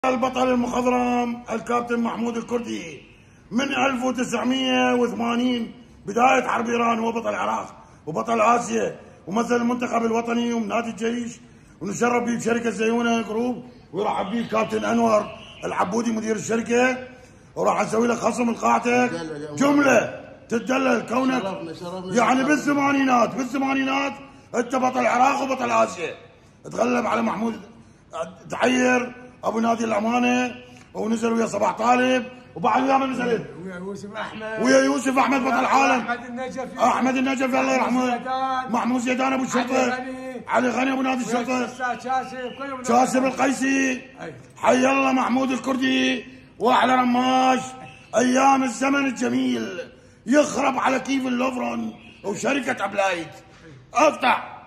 البطل المخضرم الكابتن محمود الكردي من 1980 بداية حرب إيران، هو بطل العراق وبطل آسيا ومثل المنتخب الوطني ونادي الجيش، ونشرف به بشركة زيونة جروب، ويرحب به الكابتن أنور العبودي مدير الشركة، وراح نسوي لك خصم لقاعتك جملة تتدلل كونك يعني بالثمانينات أنت بطل العراق وبطل آسيا، تغلب على محمود تعير ابو نادي الامانه، ونزل ويا صباح طالب، وبعد ويا من نزلت؟ ويا يوسف احمد بطل العالم، احمد النجفي الله يرحمه، محمود زيدان ابو الشرطه، علي غني ابو نادي الشرطه، شاسم القيسي، حي الله محمود الكردي، واحلى رماش. ايام الزمن الجميل يخرب على كيف اللوفرون وشركه ابلايت. افتح